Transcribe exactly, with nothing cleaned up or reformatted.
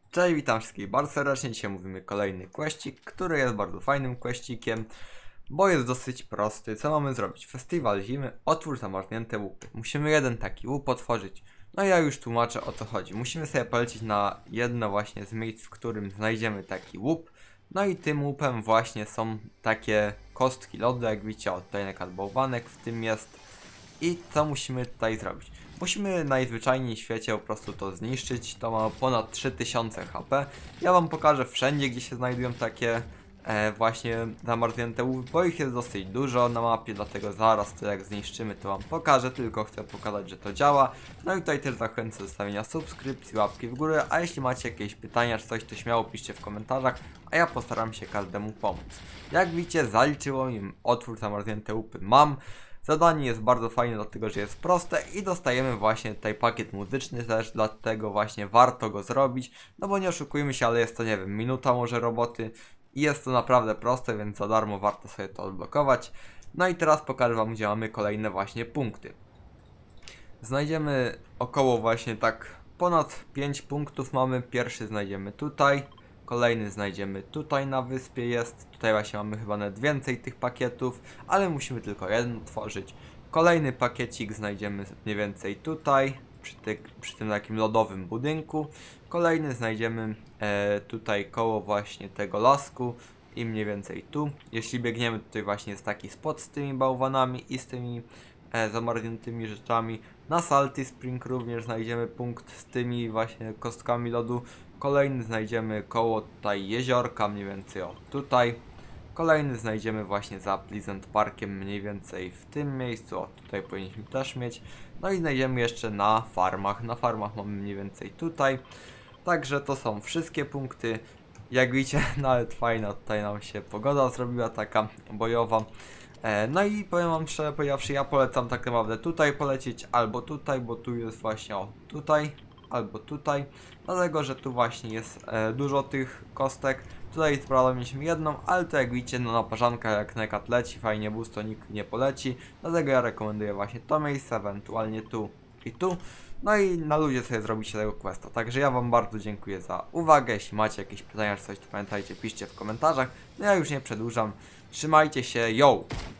Cześć, witam wszystkich bardzo serdecznie. Dzisiaj mówimy kolejny questik, który jest bardzo fajnym questikiem, bo jest dosyć prosty. Co mamy zrobić? Festiwal zimy, otwórz zamarznięte łupy. Musimy jeden taki łup otworzyć. No i ja już tłumaczę, o co chodzi. Musimy sobie polecieć na jedno właśnie z miejsc, w którym znajdziemy taki łup. No i tym łupem właśnie są takie kostki lodu, jak widzicie, od tutaj bałwanek w tym jest. I co musimy tutaj zrobić? Musimy najzwyczajniej w świecie po prostu to zniszczyć. To ma ponad trzy tysiące H P. Ja wam pokażę wszędzie, gdzie się znajdują takie e, właśnie zamarznięte łupy, bo ich jest dosyć dużo na mapie, dlatego zaraz to jak zniszczymy, to wam pokażę. Tylko chcę pokazać, że to działa. No i tutaj też zachęcę do zostawienia subskrypcji, łapki w górę, a jeśli macie jakieś pytania czy coś, to śmiało piszcie w komentarzach, a ja postaram się każdemu pomóc. Jak widzicie, zaliczyło mi otwór zamarznięte łupy mam. Zadanie jest bardzo fajne, dlatego że jest proste i dostajemy właśnie tutaj pakiet muzyczny też, dlatego właśnie warto go zrobić, no bo nie oszukujmy się, ale jest to, nie wiem, minuta może roboty i jest to naprawdę proste, więc za darmo warto sobie to odblokować. No i teraz pokażę wam, gdzie mamy kolejne właśnie punkty. Znajdziemy około właśnie tak ponad pięć punktów mamy. Pierwszy znajdziemy tutaj. Kolejny znajdziemy tutaj na wyspie jest. Tutaj właśnie mamy chyba nawet więcej tych pakietów, ale musimy tylko jeden tworzyć. Kolejny pakiecik znajdziemy mniej więcej tutaj, przy, ty, przy tym takim lodowym budynku. Kolejny znajdziemy e, tutaj koło właśnie tego lasku i mniej więcej tu. Jeśli biegniemy, tutaj właśnie jest taki spot z tymi bałwanami i z tymi e, zamarzniętymi rzeczami. Na Salty Spring również znajdziemy punkt z tymi właśnie kostkami lodu. Kolejny znajdziemy koło tutaj jeziorka, mniej więcej o tutaj. Kolejny znajdziemy właśnie za Pleasant Parkiem, mniej więcej w tym miejscu, o tutaj powinniśmy też mieć. No i znajdziemy jeszcze na farmach, na farmach mamy mniej więcej tutaj. Także to są wszystkie punkty. Jak widzicie, nawet fajna tutaj nam się pogoda zrobiła, taka bojowa. E, no i powiem wam szczerze powiedziawszy, ja polecam tak naprawdę tutaj polecieć, albo tutaj, bo tu jest właśnie o tutaj, albo tutaj, dlatego że tu właśnie jest e, dużo tych kostek. Tutaj prawda mieliśmy jedną, ale to jak widzicie, no naparzanka jak nekat leci, fajnie boost, to nikt nie poleci, dlatego ja rekomenduję właśnie to miejsce, ewentualnie tu i tu. No i na ludzie sobie zrobicie tego questa. Także ja wam bardzo dziękuję za uwagę. Jeśli macie jakieś pytania czy coś, to pamiętajcie, piszcie w komentarzach. No ja już nie przedłużam. Trzymajcie się, yo!